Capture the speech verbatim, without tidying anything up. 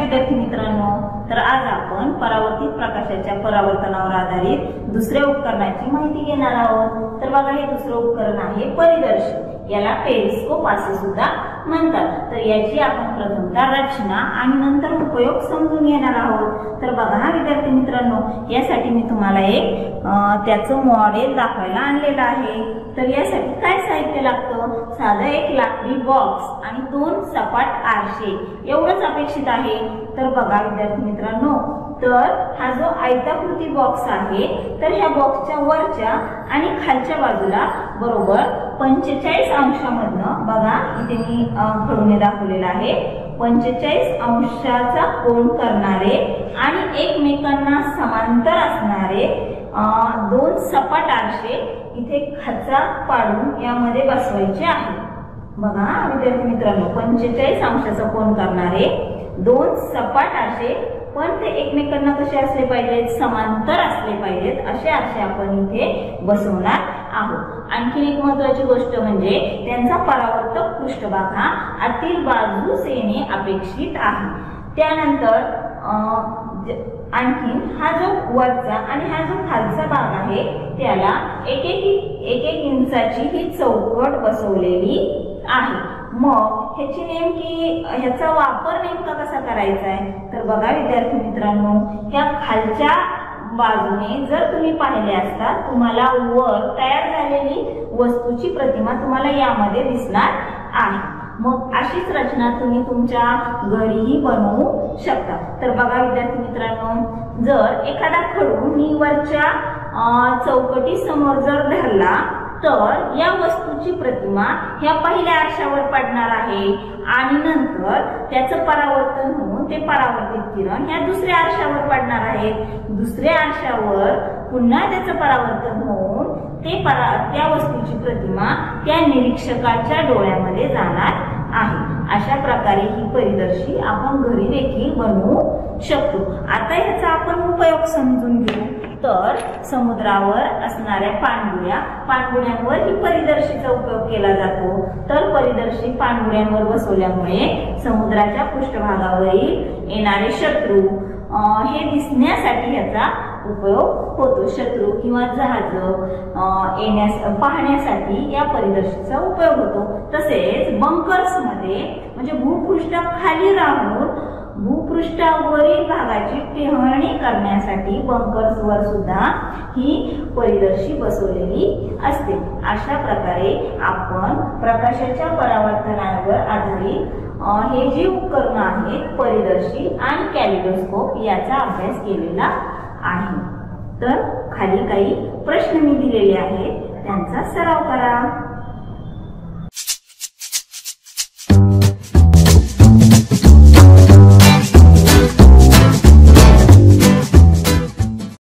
विद्यार्थी मित्रांनो, तर आज आपण परावर्तित प्रकाशाच्या परावर्तनावर आधारित दुसऱ्या उपकरणाची माहिती घेणार आहोत। तर बघा, हे दुसरं उपकरण आहे परिदर्शी, याला पेरिस्कोप असे सुद्धा म्हणतात। तर याची आपण प्रथमतः रचना आणि नंतर उपयोग समजून घेणार आहोत। तर बघा विद्यार्थी मित्रांनो, यासाठी मी तुम्हाला एक त्याचं मॉडेल दाखवायला आणलेलं आहे। तर यासाठी काय साहित्य लागतं? साधं एक लाकडी बॉक्स आणि दोन सपाट आरसे एवढंच अपेक्षित आहे। तर बघा विद्यार्थी मित्रांनो, तर हा जो आयताकृती बॉक्स आहे, तर ह्या बॉक्सच्या वरच्या आणि खालच्या बाजूला बरोबर पंचेचाळीस अंशामधनं बघा इथे मी खडूने दाखवलेला आहे, पंचेचाळीस अंशाचा कोन करणारे आणि एकमेकांना समांतर असणारे दोन सपाट आरसे इथे खाचा पाडून यामध्ये बसवायचे आहे। बघा विद्यार्थी मित्रांनो, पंचेचाळीस अंशाचा कोन करणारे दोन सपाट आरसे, पण ते एकमेकांना कसे असले पाहिजेत? समांतर असले पाहिजेत, असे आरसे आपण इथे बसवणार आहोत। आणखी एक महत्त्वाची गोष्ट म्हणजे त्यांचा परावर्तक पृष्ठभाग हा आतील बाजूस येणे अपेक्षित आहे। त्यानंतर आणखी हा जो वरचा आणि हा जो खालचा भाग आहे, त्याला एक एक एक एक इंचाची ही चौकट बसवलेली आहे। मग ह्याची नेमकी ह्याचा वापर नेमका कसा करायचा आहे? तर बघा विद्यार्थी मित्रांनो, ह्या खालच्या बाजूने जर तुम्ही पाहिले असता, तुम्हाला वर तयार झालेली वस्तूची प्रतिमा तुम्हाला यामध्ये दिसणार आहे। मग अशीच रचना तुम्ही तुमच्या घरीही बनवू शकता। तर बघा विद्यार्थी मित्रांनो, जर एखादा खडू मी वरच्या चौकटी समोर जर धरला, तर या वस्तूची प्रतिमा ह्या पहिल्या आरशावर पडणार आहे आणि नंतर त्याचं परावर्तन होऊन ते परावर्तित किरण ह्या दुसऱ्या आरशावर पडणार आहेत। दुसऱ्या आरशावर पुन्हा त्याचं परावर्तन होऊन ते परा त्या वस्तूची प्रतिमा त्या निरीक्षकाच्या डोळ्यामध्ये जाणार आहे। अशा प्रकारे ही परिदर्शी आपण घरी देखील बनवू शकतो। आता याचा आपण उपयोग समजून घेऊ। तर समुद्रावर असणाऱ्या पाणबुड्या पाणबुड्यांवर ही परिदर्शीचा उपयोग केला जातो। तर परिदर्शी पाणबुड्यांवर बसवल्यामुळे समुद्राच्या पृष्ठभागावरील येणारे शत्रू हे दिसण्यासाठी याचा उपयोग होतो। शत्रू किंवा जहाज येण्यास पाहण्यासाठी या परिदर्शीचा उपयोग होतो। तसेच बंकर्स मध्ये म्हणजे भूपृष्ठाखाली राहून भूपृष्ठावरील भागाची टेहळणी करण्यासाठी बंकर्स वर सुद्धा ही परिदर्शी बसवलेली असते। अशा प्रकारे आपण प्रकाशाच्या परावर्तनावर आधारित हे जी उपकरण आहेत परिदर्शी आणि कॅलिडोस्कोप याचा अभ्यास केलेला आहे। तर खाली काही प्रश्न मी दिलेले आहेत, त्यांचा सराव करा।